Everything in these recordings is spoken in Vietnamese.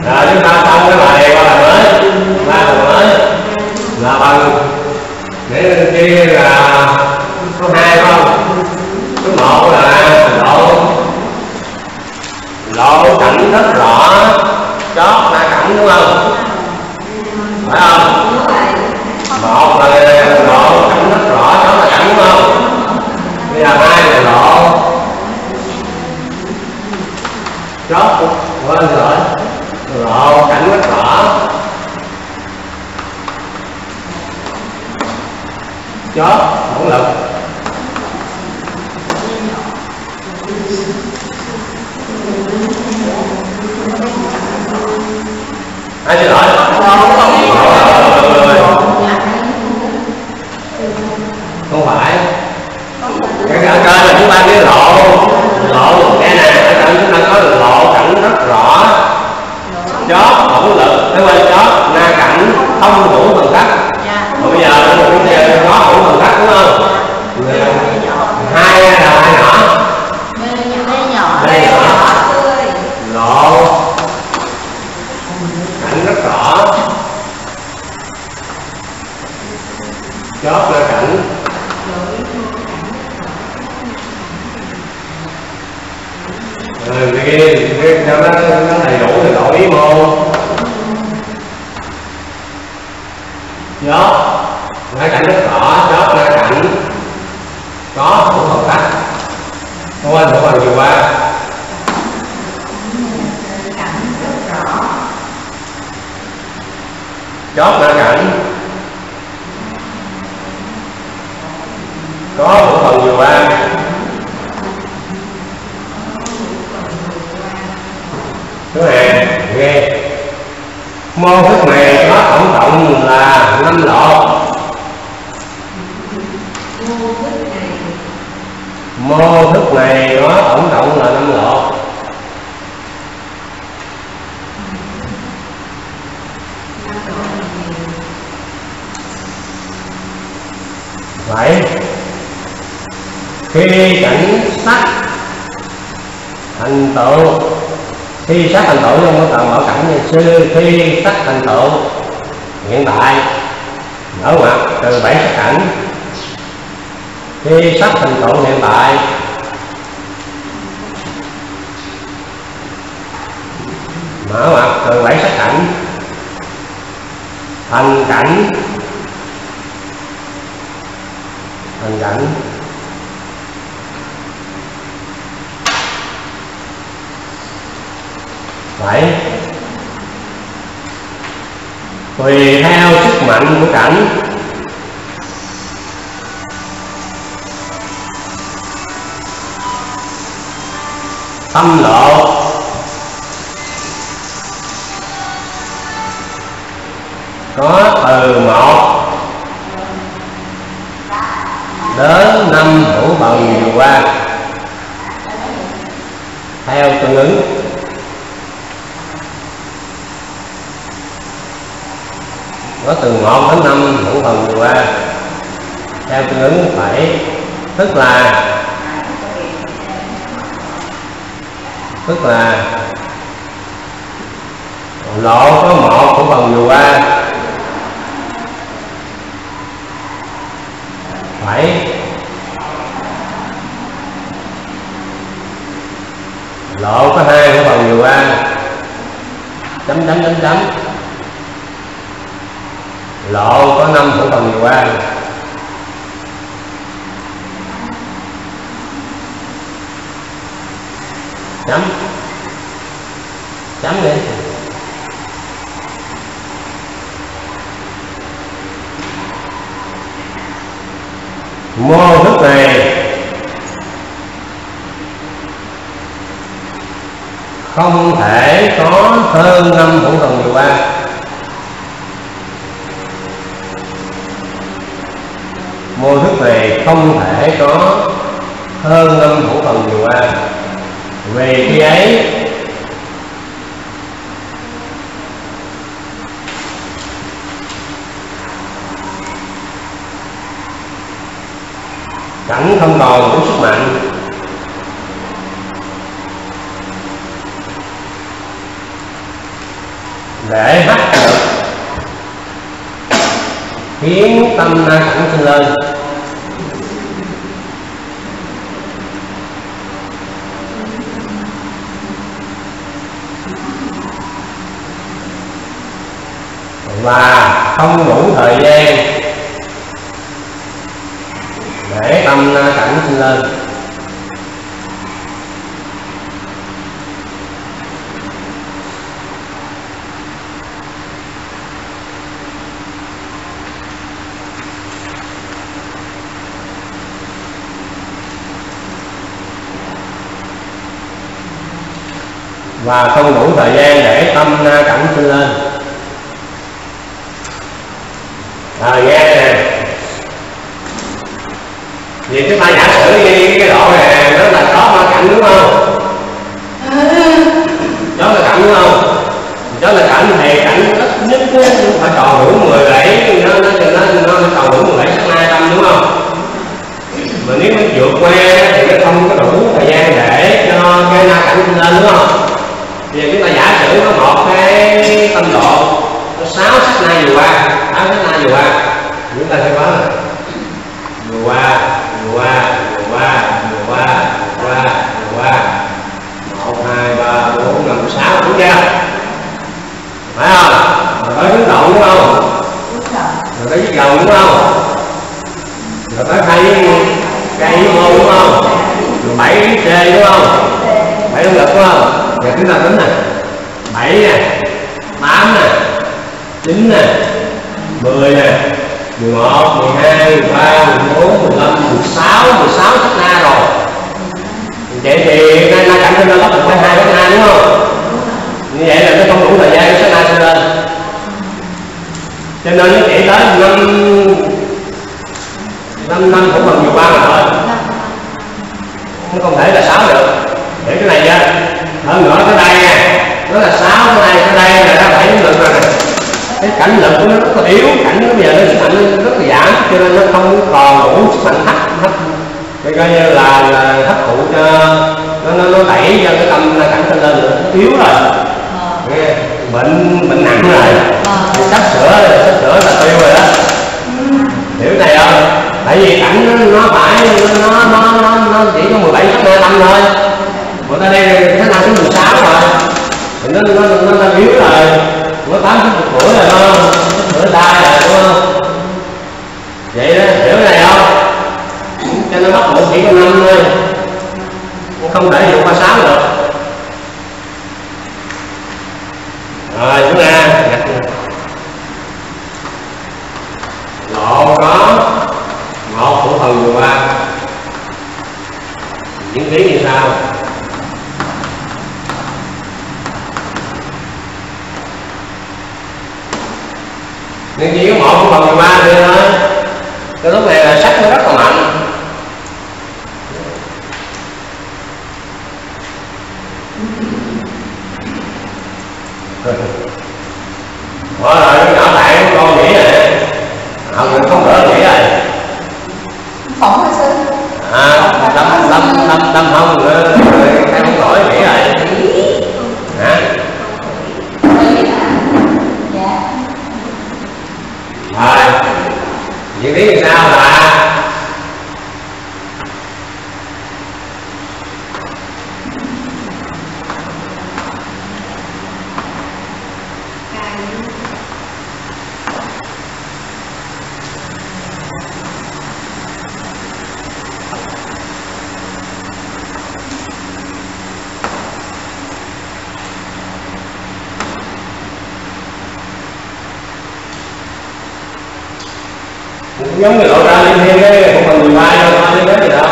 Rồi chúng ta xong cái bài qua bài mới, ba bài mới là bằng để chia là số 2 không? Số 1 là lộ cảnh rất rõ, chót ra cảnh đúng không? Phải không? Một là lộ cảnh rất rõ, chót ra cảnh đúng không? Bây giờ 2 là chót quên rồi, lộ cảnh rất rõ, chót nỗ lực. Ai xin lỗi? Không phải. Cái trên là chúng ta biết lộ cái này ở trên chúng ta có được lộ cảnh rất rõ, chót nỗ lực, thế quên chót na cảnh không đủ phần cắt. Còn bây giờ chúng ta có đủ phần cắt đúng không? Hai là hai nhỏ. Đây nhỏ. Lộ cảnh rất rõ, chót ra cảnh cái cho nó đầy đủ thì đổi ý môn chót ra cảnh rất rõ, chót ra cảnh có đủ phần cắt. Quên một phần vừa qua chót ra cảnh có một phần vừa qua. Thứ hai nghe mô thức này có tổng cộng là 5 lộ. Mô thức này có tổng cộng là 5 lộ. Vậy khi cảnh sắc thành tựu, khi sắc thành tựu trong cái tầng bảo cảnh khi sắc thành tựu hiện tại ở ngoặc từ 7 sắc cảnh, khi sắc thành tựu hiện tại mở ngoặc từ 7 sắc cảnh thành cảnh vậy tùy theo sức mạnh của cảnh tâm lộ có từ 1 đến 5 hữu phần vừa qua theo tương ứng. Có từ 1 đến 5 hữu phần vừa qua theo tương ứng phải, tức là lộ có 1 hữu phần vừa qua phải lộ có 2 hữu phần vừa qua chấm lộ có 5 hữu phần vừa qua chấm đi. Mô thức này không thể có hơn 5 hữu phần vừa qua. Mô thức này không thể có hơn 5 hữu phần vừa qua. Vì khi ấy cảnh không còn đủ sức mạnh để hấp lực khiến tâm na cảnh sinh lên. Và không đủ thời gian để tâm na cảnh sinh lên. Và không đủ thời gian để tâm na cảnh sinh lên. Nghe nè, vì chúng ta giả sử như cái độ này nó là chó ma cảnh đúng không? Chó là cảnh đúng không? Chó là cảnh thì cảnh ít nhất phải tròn đủ 17, nó tròn đủ 17 sát na tâm đúng không? Mà nếu nó vượt qua thì nó không có đủ thời gian để cho cái na cảnh sinh lên đúng không? Vì chúng ta giả sử có một cái tâm độ 6 sát na vừa qua, 8 sát na vừa qua, chúng ta sẽ có là vừa qua 1, 2, 3, 4, 5, 6, đúng chưa? Phải không? Rồi tới hướng động đúng không? Rồi tới viết dòng đúng không? Rồi tới cây với môn đúng không? Rồi 7 C đúng không? 7 động lực đúng không? Giờ chúng ta tính nè, 7 nè, 8 nè, 9 nè, 10 nè, 11, 12, 13, 14, 15, 16 sát na rồi. Vậy thì na cảnh sinh lên bắt được phải 2 sát na đúng không? Như vậy là nó không đủ thời gian sát na sinh lên. Cho nên nó chỉ tới 5 năm cũng bằng nhiều ba mà thôi. Nó không thể là 6 được. Để cái này ra. Hơn nữa tới đây nha. Nó là 6 tới đây là đã 7 lực rồi nè. Cái cảnh lực của nó rất là yếu, cảnh nó bây giờ nó sức mạnh rất là giảm, cho nên nó không còn đủ sức mạnh hấp coi như là hấp thụ cho nó đẩy cho cái tâm cảnh sinh lên nữa, nó yếu rồi. Bệnh nặng rồi, sắp sửa là tiêu rồi đó. Hiểu này không? Tại vì cảnh nó phải nó chỉ có 17 sát na tâm thôi, người ta đây sát na số 16 rồi, thì nó yếu rồi. Có 80 tuổi rồi đúng không? Sửa tay rồi đúng không? Vậy đó, hiểu cái này không? Cho nên bắt buộc chỉ có 5 thôi, không thể vượt qua 6 được. Rồi chúng ta lộ có một của phần vừa qua, diễn biến như sau. Nhưng chỉ có một của phần 13 thôi. Cái lúc này là sắc nó rất là mạnh. Rồi cái nhỏ bạn con nghĩ này, họ cũng không đỡ nghĩ rồi. Phỏng hả sư? Tâm không nữa, em không nổi nghĩ rồi. Hả? Rồi, diễn biến như sao là giống như lộ ra liên thiên cái của phần 13 cho nó đến gì đâu.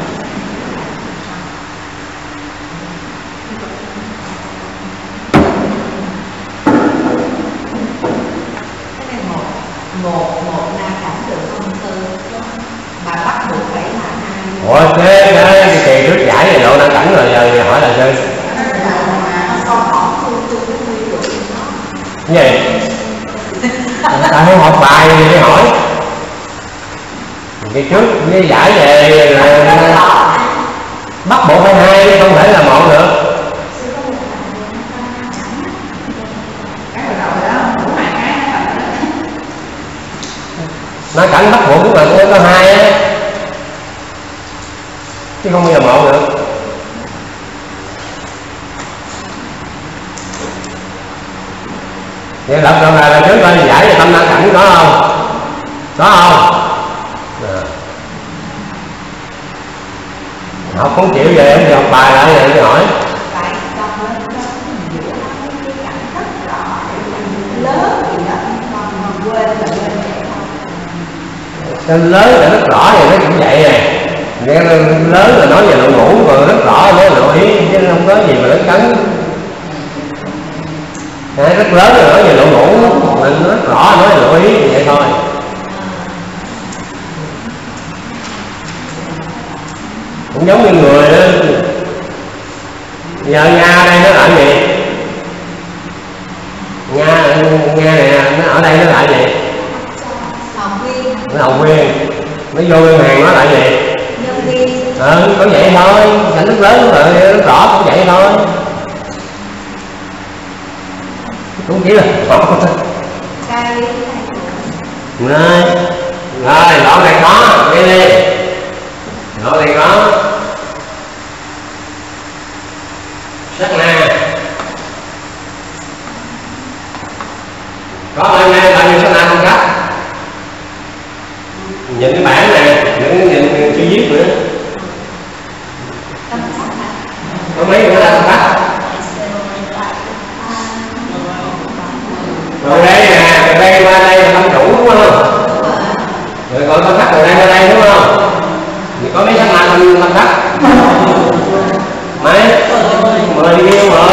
Một na cảnh được không sư? Mà bắt buộc phải là 2. Ủa thế cái kỳ trước giải này lộ na cảnh rồi giờ hỏi là sư. Cái gì? Ta không học bài thì đi hỏi. Cái trước với giải về là bắt buộc phải 2, không thể là 1 được. nó cảnh bắt buộc mà cũng có hai á, chứ không bao giờ một được. Vậy lập lần là trước coi giải về tâm năng cảnh có không? Có không? Học không chịu về em thì học bài lại rồi đi hỏi. Nên lớn là rất rõ thì nó cũng vậy nè. Nghe lớn là nói về lộ ngủ, rồi rất rõ nói lộ ý, chứ không có gì mà lớn cấn. Rất lớn là nói về lộ ngủ, mình rất rõ nói về lộ ý thì vậy thôi. Cũng giống như người đó. Giờ Nga đây nó lại gì? Nga nè, nó ở đây nó lại gì? Nó học viên. Nó vô ngân hàng nó lại gì? Có vậy thôi, cảnh rất lớn rồi, rất rõ cũng vậy thôi. Cũng chỉ là rồi, đoạn này có, đi đi. Đoạn này có sát na. Có bao nhiêu sát na không cách? Nhìn cái bảng này, nhìn chữ viết nữa. Có mấy người ta không cách? Rồi đây nè, từ đây qua đây là tâm chủ đúng không? Rồi còn tâm thắt từ đây qua đây đúng không? Thì có mấy sát na tâm thắt? Mấy? 10 nhiêu rồi?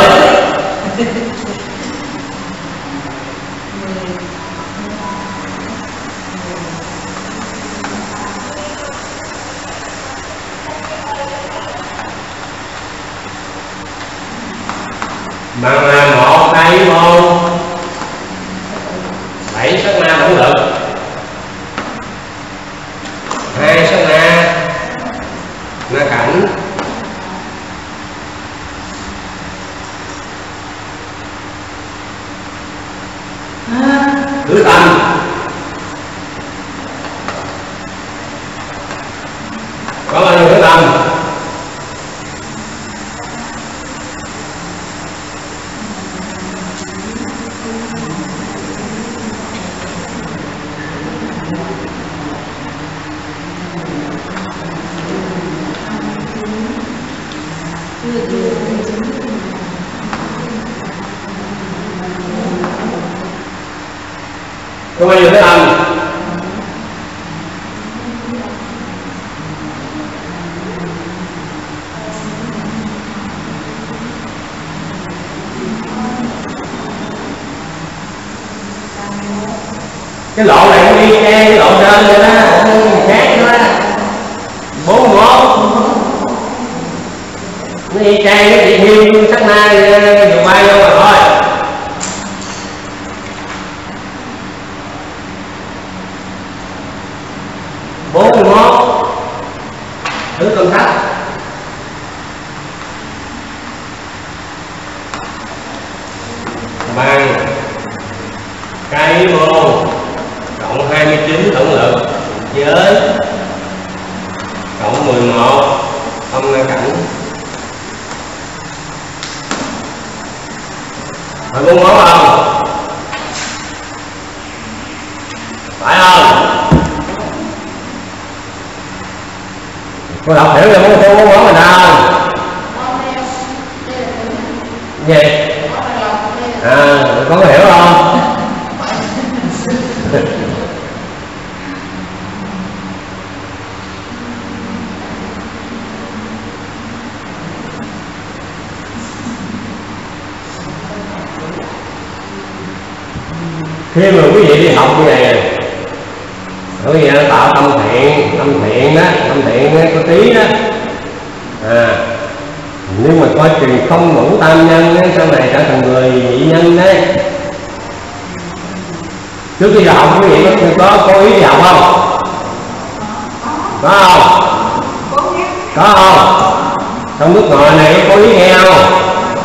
Bằng là 1 tay môn 7 sát na tổng lực, 2 sát na cảnh, 4 tâm, có bao nhiêu 4 tâm? Có bao nhiêu cái tâm? Cái lộ này nó đi che cái lộ trên vậy đó, khác nữa đó. 41 nó đi che cái chị Hiên sát na dùng bay vô rồi thôi. 41 thứ tâm thắt, bằng cái môn cộng 29 tổng lực với cộng 11 tâm năng cảnh. Phải 41 không? Phải không? Cô đọc hiểu rồi cô muốn món mình đâu? Gì? Con có hiểu không? Khi mà quý vị đi học như này, bởi vì nó tạo tâm thiện đó, tâm thiện có tí đó. Nhưng mà coi chừng không ngủ tam nhân ấy, sau này trở thành người nhị nhân đấy. Trước khi học quý vị có cố ý đi học không? Có không? Có không? Trong lúc ngồi này có cố ý nghe không?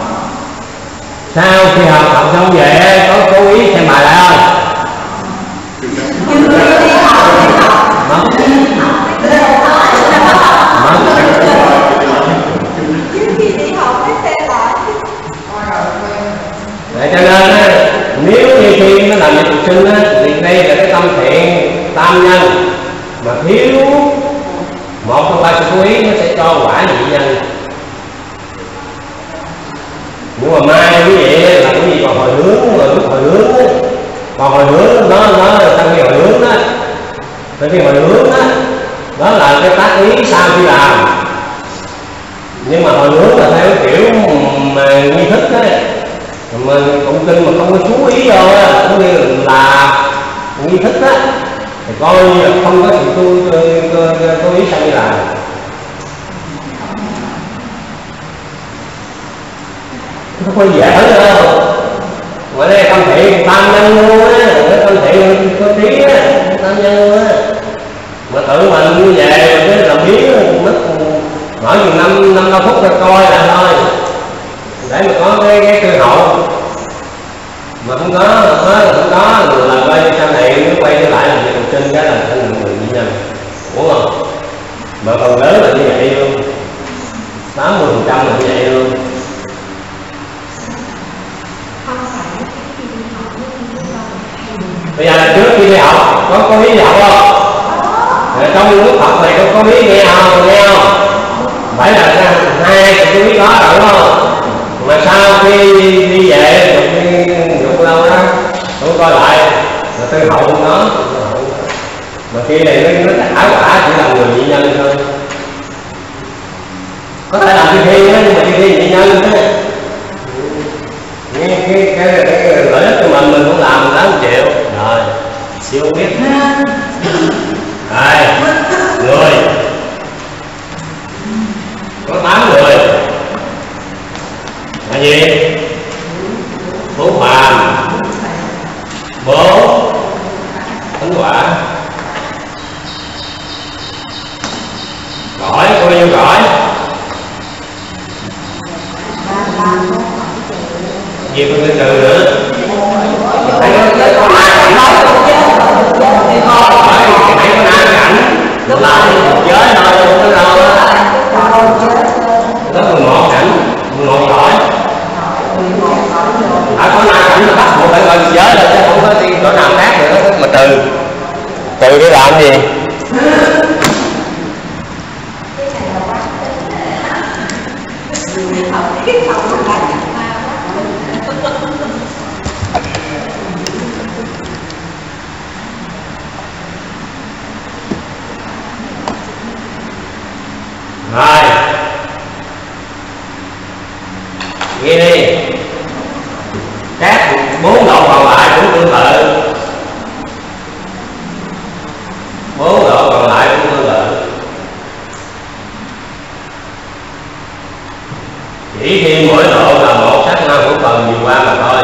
Sau khi học xong về có cố ý xem bài lại không? Cho nên á, nếu như khi nó làm việc tục sinh á, thì đây là cái tâm thiện tam nhân, mà thiếu một trong ba sự cố ý nó sẽ cho quả nhị nhân. Nhưng mà mai quý vị là cái gì còn hồi hướng, rồi lúc hồi hướng á, còn hồi hướng nó trong cái hồi hướng đó, trong cái hồi hướng đó là cái tác ý sau khi làm. Nhưng mà hồi hướng là theo kiểu mà nghi thức á, mình tụng kinh mà không có chú ý vô á, cũng như là nghi thức á, thì coi như là không có sự chú ý sau khi làm. Nó có dễ đâu, mà đây tâm thiện tam nhân luôn á, cái tâm thiện có trí á, tam nhân luôn á. Mà tự mình như vậy cái làm biến mất mỗi chừng 5 phút cho coi lại thôi, để mà có cái cơ hội. Mà không có là quay như sau này nếu quay trở lại là việc học sinh cái là thành người dị nhân, đúng không? Mà phần lớn là như vậy luôn, 80% là như vậy luôn. Bây giờ là trước khi đi học có biết đi học không? Trong lúc học này có biết nghe không? Phải là hai chú biết đó rồi đúng không? Mà sau khi đi về dục lâu đó tôi coi lại là tôi hậu không đó. Mà khi này nó đã quả chỉ là người dị nhân thôi. Có thể làm thi thi nhưng mà thi dị nhân đó. Cái lợi ích của mình cũng làm đáng chịu. Rồi, siêu biết. Đây, người có 8 người là gì? Phú phàm, bố, thánh quả. Cõi, có bao nhiêu cõi? Gì con từ nữa? Hãy có na cảnh là giới thôi, không có đâu đó. Đó 11 cảnh, 11 cõi. Có na cảnh là bắt buộc phải gọi giới rồi, chứ không có đi chỗ nào khác nữa. Mà từ để làm gì? Rồi, ghi đi. Các 4 độ còn lại cũng tương tự. 4 độ còn lại cũng tương tự. Chỉ khi mỗi độ là một sát na của phần nhiều qua mà thôi.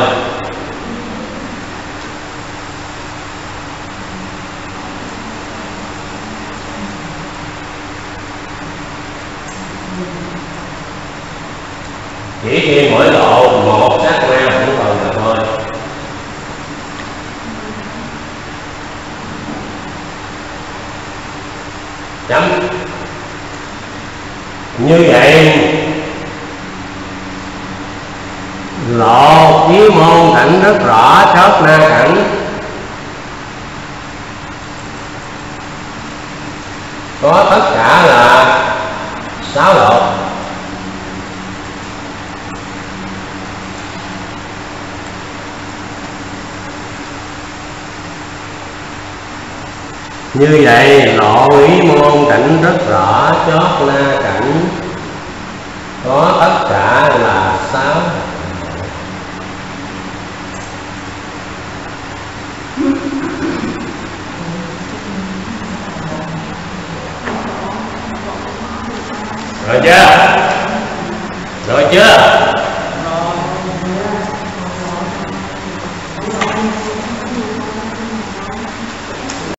Chỉ khi mỗi độ một sát na của phần mà thôi. Chấm. Như vậy lộ chí môn cảnh rất rõ chót na cảnh. Có tất cả là 6 độ. Như vậy lộ ý môn cảnh rất rõ chót na cảnh. Có tất cả là 6. Rồi chưa? Rồi chưa?